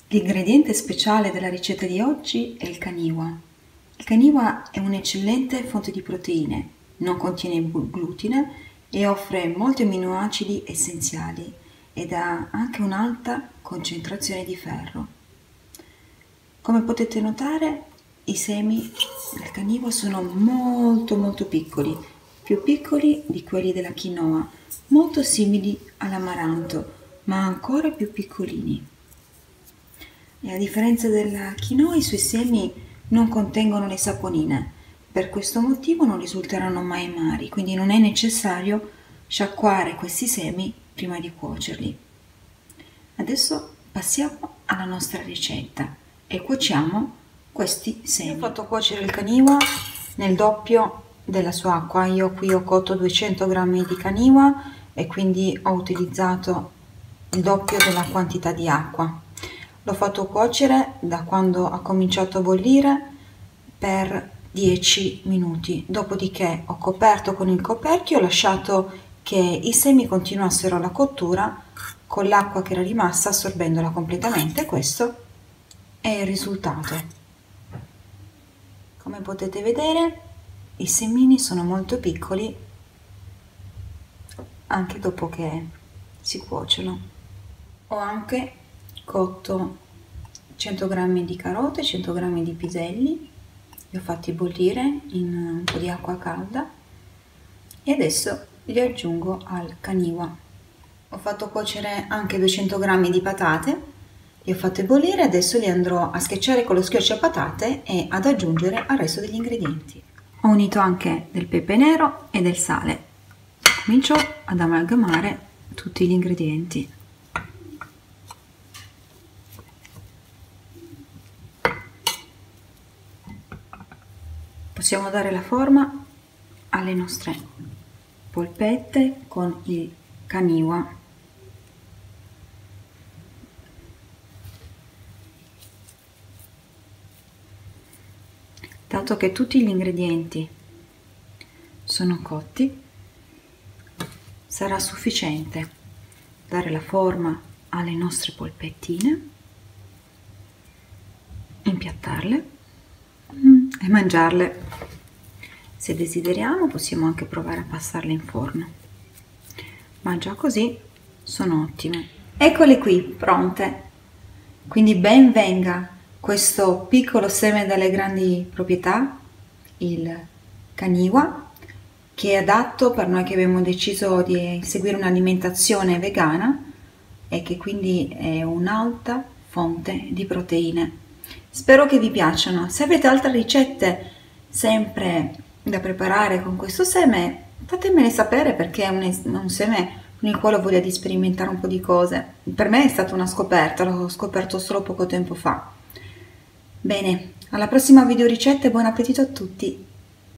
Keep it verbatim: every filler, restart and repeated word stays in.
L'ingrediente speciale della ricetta di oggi è il caniwa. Il caniwa è un'eccellente fonte di proteine, non contiene glutine e offre molti amminoacidi essenziali ed ha anche un'alta concentrazione di ferro. Come potete notare, i semi del caniwa sono molto molto piccoli, più piccoli di quelli della quinoa, molto simili all'amaranto, ma ancora più piccolini. E a differenza della quinoa, i suoi semi non contengono le saponine. Per questo motivo non risulteranno mai amari, quindi non è necessario sciacquare questi semi prima di cuocerli. Adesso passiamo alla nostra ricetta e cuociamo questi semi. Ho fatto cuocere il caniwa nel doppio della sua acqua. Io qui ho cotto duecento grammi di caniwa e quindi ho utilizzato il doppio della quantità di acqua. L'ho fatto cuocere da quando ha cominciato a bollire per dieci minuti, dopodiché ho coperto con il coperchio e ho lasciato che i semi continuassero la cottura con l'acqua che era rimasta, assorbendola completamente. Questo è il risultato. Come potete vedere, i semini sono molto piccoli anche dopo che si cuociono. Ho anche cotto cento grammi di carote, cento grammi di piselli, li ho fatti bollire in un po' di acqua calda e adesso li aggiungo al caniwa. Ho fatto cuocere anche duecento grammi di patate, li ho fatte bollire, adesso li andrò a schiacciare con lo schiacciapatate e ad aggiungere al resto degli ingredienti. Ho unito anche del pepe nero e del sale. Comincio ad amalgamare tutti gli ingredienti. Possiamo dare la forma alle nostre polpette con il caniwa. Dato che tutti gli ingredienti sono cotti, sarà sufficiente dare la forma alle nostre polpettine, impiattarle e mangiarle. Se desideriamo possiamo anche provare a passarle in forno, ma già così sono ottime. Eccole qui pronte, quindi ben venga questo piccolo seme dalle grandi proprietà, il caniwa, che è adatto per noi che abbiamo deciso di seguire un'alimentazione vegana e che quindi è un'alta fonte di proteine. Spero che vi piacciono. Se avete altre ricette sempre da preparare con questo seme, fatemele sapere, perché è un, un seme con il quale ho voglia di sperimentare un po' di cose. Per me è stata una scoperta, l'ho scoperto solo poco tempo fa. Bene, alla prossima video ricetta e buon appetito a tutti!